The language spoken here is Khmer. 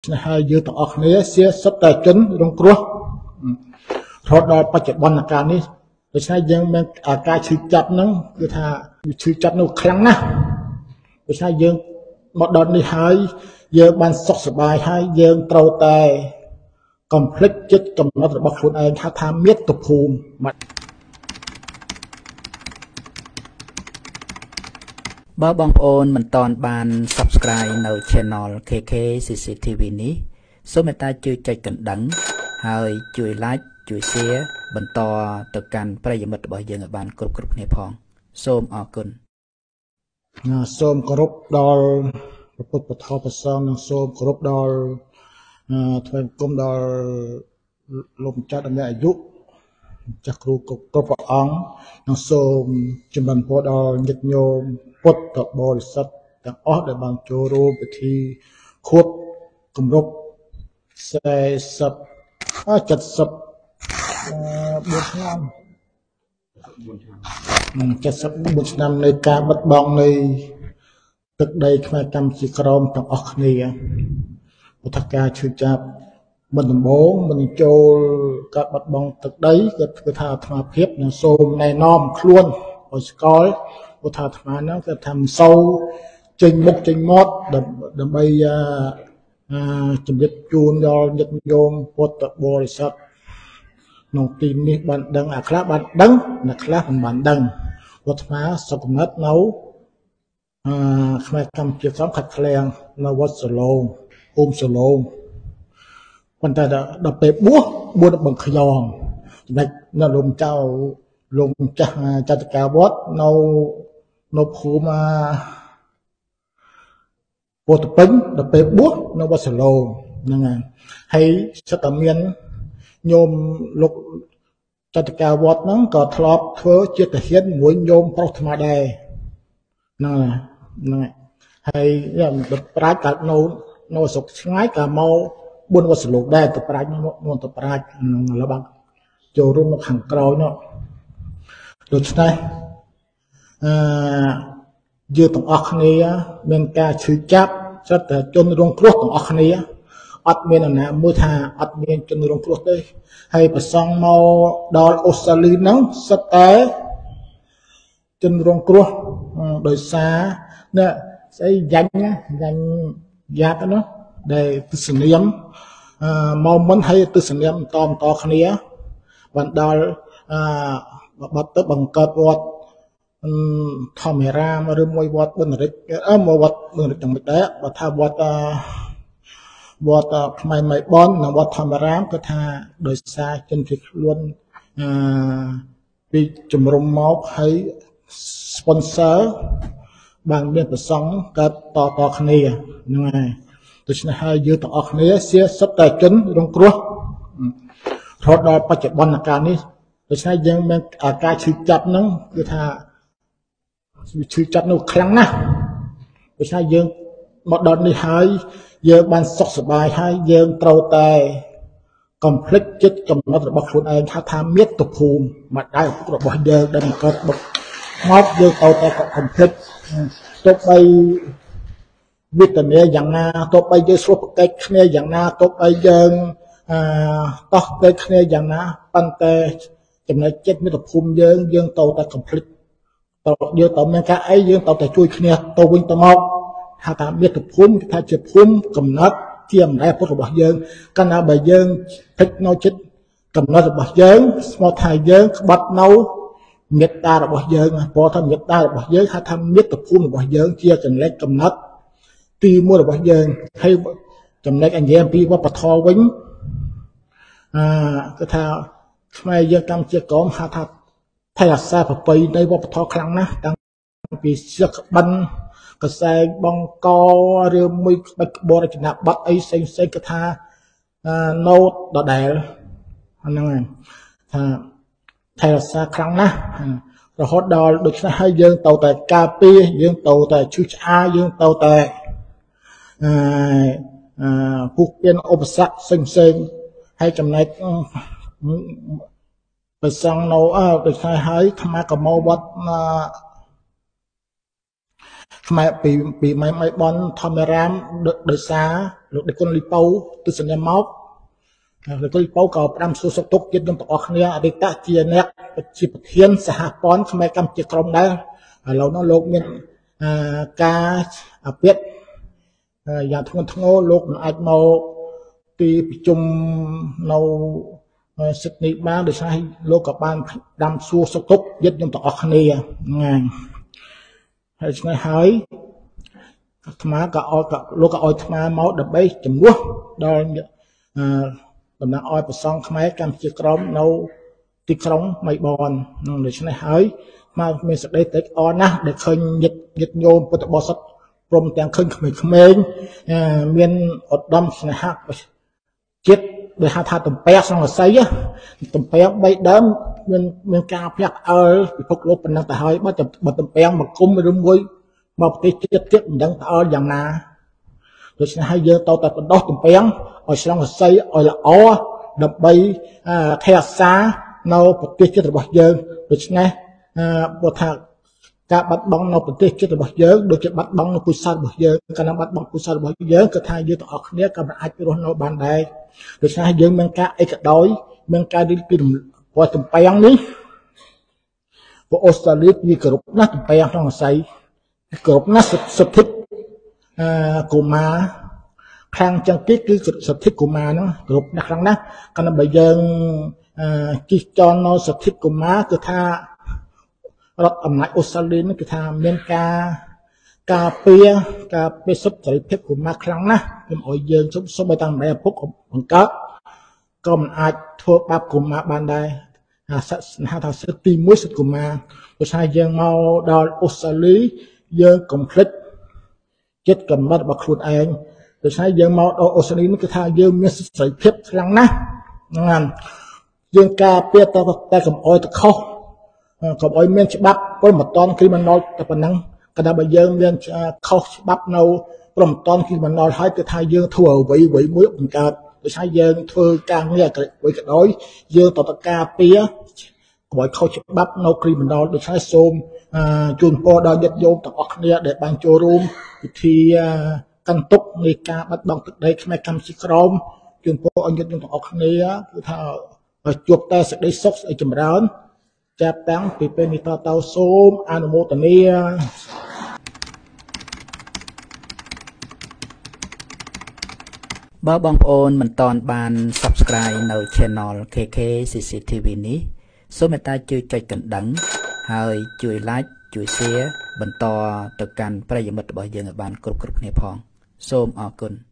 hai dương tộc ốc này sẽ sắp tài chân trong cua rồi đó bắt chước bắn cái này rồi sai dương men cái chữ chập nóคือថាchữ chập nó khăngណាrồi sai dương một đợt này hai dương ban sọc sờ bài hai dương trâu tai complete chất cầm nó rồi bócខ្លួនឯងថាថាមាតុភូមិបើបងប្អូនមិនតាន់បាន subscribe នៅ channel KK CCTV នេះសូមមេត្តាជួយចុចកណ្ដឹងហើយជួយ like ជួយ share បន្តទៅកាន់ប្រិយមិត្តរបស់យើងឲ្យបានគ្រប់គ្នាផងសូមអរគុណសូមគោរពដល់ព្រះពុទ្ធពធព្រះសង្ឃនិងសូមគោរពដល់ថ្វាយបង្គំដល់លោកម្ចាស់ដែលមានអាយុចាស់គ្រូគ្រប់ព្រះអង្គនិងសូមជំរាបពរដល់ញាតិញោមពុទ្ធបរិស័ទទាំងអស់ដែលបានចូលរួមពិធីខួបគម្រប់74ឆ្នាំ74ឆ្នាំនៃការបិទបង់នៃទឹកដីខ្មែរកម្ពុជាក្រមទាំងអស់គ្នាពុទ្ធកាឈឺចាប់មិនដំបងមិនចូលការបិទបង់ទឹកដីគឺថាអាត្មាភាពនឹងសូមណែនាំខ្លួនឲ្យស្គាល់ពុទ្ធអាត្មាហ្នឹងគឺថាមិនសូវចេញមុខចេញមាត់ដើម្បីជំរាបជូនដល់ញាតិញោមពុទ្ធបរិស័ទក្នុងទីនេះបានដឹងអាខ្លះបានដឹងអ្នកខ្លះមិនបានដឹងពុទ្ធអាត្មាសុខកំណត់នៅខ្មែរកម្ពុជាក្រមខិតឃ្លាំងនៅវត្តសឡូងភូមិសឡូងប៉ុន្តែដល់ពេលបួសបង្ខ្យងចំណែកនៅលោកចាស់ចតុកាវត្តនៅភូមិពោធិពេញដល់ពេលបួសនៅវត្តសឡូងហ្នឹងហើយសិតតែមានញោមលោកចតុកាវត្តហ្នឹងក៏ធ្លាប់ធ្វើជាទាហានមួយញោមប្រុសថ្មដែរហ្នឹងហើយប្រាជ្ញក៏នៅស្រុកឆ្ងាយក៏មកបួនវត្តសឡូងដែរទៅប្រាជ្ញមកទៅប្រាជ្ញឥឡូវបានចូលរួមនៅខាងក្រោយនោះដូច្នេះយើងទាំងអស់គ្នាមានការឈឺចាប់ស្រាប់តែជនរងគ្រោះទាំងអស់គ្នាអត់មានអ្នកណាមើលថាអត់មានជនរងគ្រោះទេហើយប្រសងមកដល់អូស្ត្រាលីហ្នឹងសិតតែជនរងគ្រោះដោយសារនេះស្អីយ៉ាញ់យ៉ាប់នោះដែលទស្សនាមមកមុនហើយទស្សនាមតគ្នាបានដល់បាត់ទៅបង្កើតវត្តធម្មរាមឬមួយវត្តបុណ្យរិទ្ធមកវត្តបុណ្យរិទ្ធទាំងមិនដែរបើថាវត្តផ្នែកម៉ៃបននិងវត្តធម្មរាមគឺថាដោយសារជនភៀសខ្លួនពីជំរុំមកហើយ sponsor បានមានប្រសង់កើតតគ្នាហ្នឹងហើយដូច្នេះហើយយើងទាំងអស់គ្នាជាសិទ្ធិជនរងគ្រោះរហូតដល់បច្ចុប្បន្នកាលនេះដូច្នេះយើងមានការឈឺចាប់ហ្នឹងគឺថាឈឺចាប់នោះខ្លាំងណាស់ដូច្នេះយើងមកដល់នេះហើយយើងបានសុខសប្បាយហើយយើងត្រូវតែកុំភ្លេចចិត្តកំណត់របស់ខ្លួនឯងថាមាតុភូមិមកដៃឪពុករបស់យើងដែលបង្កើតមកយើងត្រូវតែកុំភ្លេចទោះបីវិទ្យាយ៉ាងណាទោះបីយើងស្រួលប្រកែកគ្នាយ៉ាងណាទោះបីយើងតោះទៅគ្នាយ៉ាងណាប៉ុន្តែចំណុចចិត្តមាតុភូមិយើងត្រូវតែកុំភ្លេចយើងត្រូវមានការអីយើងត្រូវតែជួយគ្នាទៅវិញទៅមកថាមាតុភូមិគឺថាជាភូមិកំណត់ជាអំណាចពុទ្ធរបស់យើងកាលណាបើយើងភ្លេចនៅចិត្តកំណត់របស់យើងស្មោះថាយើងក្បត់នៅមេត្តារបស់យើងព្រោះថាមេត្តារបស់យើងថាមាតុភូមិរបស់យើងជាចំណែកកំណត់ទីមួយរបស់យើងហើយចំណែកអញ្ញែពីវប្បធម៌វិញគឺថាខ្មែរយើងកម្ពុជាក្រមហៅថាថៃអាសាប្រពៃណីវប្បធម៌ខ្លាំងណាស់តាំងពីសៀកក្បិនកសែងបង្កឬមួយក្បាច់ក្បួនរចនាប័ទ្មអីផ្សេងគឺថាណូតដដែលហ្នឹងហើយថាថៃអាសាខ្លាំងណាស់រហូតដល់ដូច្នេះហើយយើងត្រូវតែការពារយើងត្រូវតែឈឺឆ្អាលយើងត្រូវតែពុះពៀនឧបសគ្គផ្សេងហើយចំណែកប្រសងនៅដូចថាហើយថ្មកមោវត្តខ្មែរពីម៉ៃបនធម្មរាមដោយសារលោកដឹកគុណលីប៉ូទស្សនៈមកលោកគុណលីប៉ូក៏ផ្ដាំសួរសុខទុក្ខជាតិខ្ញុំទាំងអស់គ្នាអតីតជាអ្នកជាប្រធានសហព័ន្ធខ្មែរកម្ពុជាក្រមដែរឥឡូវនោះលោកមានការអាពាហ៍យ៉ាងធ្ងន់ធ្ងរលោកមិនអាចមកទីប្រជុំនៅសិទ្ធិនេះបានដោយសារលោកក៏បានដាំសួរសុខទុក្ខយិត្តខ្ញុំទាំងអស់គ្នាហ្នឹងហើយឆ្នេះហើយអាត្មាក៏អោយលោកក៏អោយអាត្មាមកដើម្បីជំនួសដល់តំណាងអោយប្រសងខ្មែរកម្ពុជាក្រមនៅទីក្រុងម៉ៃបននឹងដូច្នេះហើយមកមានសេចក្តីត្រេកអរណាស់ដែលឃើញញាតិញោមពុទ្ធបរិស័ទព្រមទាំងឃើញក្មេងៗមានឧត្តមស្នេហាចិត្តដែលហៅថាតំពេះសង្កសីតំពេះ3ដើមមានការភ្នាក់អើពិភពលោកប៉ុណ្ណឹងទៅហើយបើតំពេះមកគុំឬមួយមកប្រទេសជាតិទៀតមិនដឹងតើយ៉ាងណាដូច្នេះហើយយើងទៅតែបដោះតំពេះឲ្យសង្កសីឲ្យល្អដើម្បីថែរក្សានៅប្រទេសជាតិរបស់យើងដូច្នេះបើថាការបាត់បង់នៅប្រទេសជាតិរបស់យើងដូចជាបាត់បង់នៅពុទ្ធសាសនារបស់យើងកាលណាបាត់បង់ពុទ្ធសាសនារបស់យើងគឺថាយើងទាំងអស់គ្នាក៏មិនអាចរស់នៅបានដែរដូច្នេះយើងមានការអីក៏ដោយមានការរៀបពីព្រោះតំពេងនេះពួកអូស្ត្រាលីវាគោរពណាស់តំពេងក្នុងអាស័យគោរពណាស់សិទ្ធិកុមារខាងចឹងគេគឺសិទ្ធិកុមារហ្នឹងគោរពណាស់ខ្លាំងណាស់កាលណាបើយើងជិះចននៅសិទ្ធិកុមារគឺថារដ្ឋអំណាចអូស្ត្រាលីនេះគឺថាមានការពារសិទ្ធិសេរីភាពកុមារខ្លាំងណាស់ខ្ញុំឲ្យយើងសូមឲ្យតាមម្ដាយឪពុកបង្កើតក៏មិនអាចធ្វើបាបកុមារបានដែរហៅថាសិទ្ធិទី1សិទ្ធិកុមារព្រោះថាយើងមកដល់អូស្ត្រាលីយើងកុំភ្លេចចិត្តកំណត់របស់ខ្លួនឯងដូច្នេះយើងមកដល់អូស្ត្រាលីនេះគឺថាយើងមានសិទ្ធិសេរីភាពខ្លាំងណាស់ហ្នឹងយើងការពារតែកុំអោយទៅខុសកុំអោយមានច្បាប់ព្រមត្តនគ្រីមីណលតែប៉ុណ្ណឹងក៏តែបើយើងមានខុសច្បាប់នៅព្រមត្តនគ្រីមីណលហើយគឺថាយើងធ្វើអ្វីមួយបង្កើតដូច្នេះយើងធ្វើការងារអ្វីក៏ដោយយើងតតការពារកុំឲ្យខុសច្បាប់នៅគ្រីមីណលដូច្នេះសូមជូនពរដល់ញាតិញោមទាំងអស់គ្នាដែលបានចូលរួមពិធីកាន់ទុក្ខនៃការបាត់បង់ទឹកដីខ្មែរកម្ពុជាក្រមជូនពរឲ្យញាតិញោមទាំងអស់គ្នាគឺថាជួបតែសេចក្តីសុខសេចក្តីចម្រើនចាប់តាំងពីពេលនេះតទៅសូមអនុមោទនាបើបងប្អូនមិនទាន់បាន Subscribe នៅ Channel KK CCTV នេះសូមមេត្តាជួយចុចកណ្ដឹងហើយជួយ Like ជួយ Share បន្តទៅកាន់ប្រិយមិត្តរបស់យើងឲ្យបានគ្រប់គ្នាផងសូមអរគុណ